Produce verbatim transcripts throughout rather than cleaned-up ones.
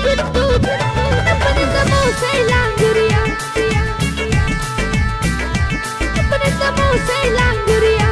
जित्तू अपने दमों से लांगुरिया, अपने दमों से लांगुरिया।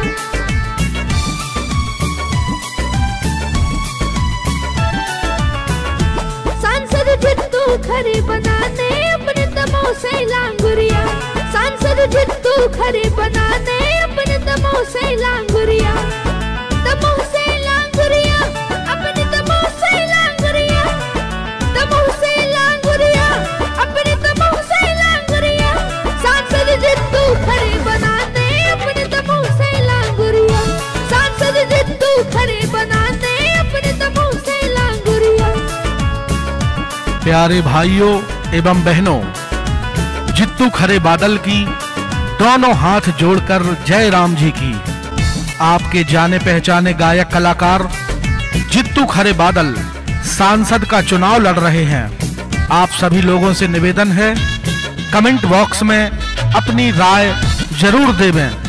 सांसद जित्तू खरे बनाने अपने दमों से लांगुरिया, सांसद जित्तू खरे बनाने अपने दमों से लांगुरिया, दमों से लांगुरिया, अपने दमों से लांगुरिया, दमों से लांगुरिया, अपने दमों से लांगुरिया। सांसद जित्तू खरे बनाने अपने दमों से लांगुरिया, सांसद जित्तू खरे बनाने अपने दमों से लांगुरिया। प्यारे भाइयों एवं बहनों, जित्तू खरे बादल की दोनों हाथ जोड़कर जय राम जी की। आपके जाने पहचाने गायक कलाकार जित्तू खरे बादल सांसद का चुनाव लड़ रहे हैं। आप सभी लोगों से निवेदन है, कमेंट बॉक्स में अपनी राय जरूर देवें।